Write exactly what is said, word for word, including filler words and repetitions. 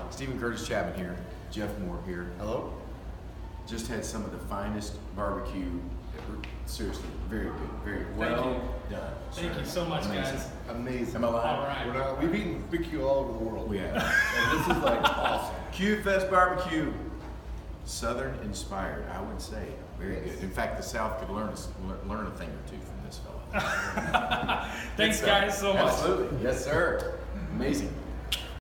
Stephen Curtis Chapman here, Jeff Moore here. Hello. Just had some of the finest barbecue. Seriously, very good, very well you. done. Thank sir. you so much, Amazing. guys. Amazing. Am I lying? All right. We're not, we've eaten B B Q all over the world. We have. And this is like awesome. Q Fest Barbecue, Southern inspired, I would say. Very Yes. good. In fact, the South could learn a, learn a thing or two from this fella. Thanks, Good stuff. guys, so much. Absolutely. Yes, sir. Amazing.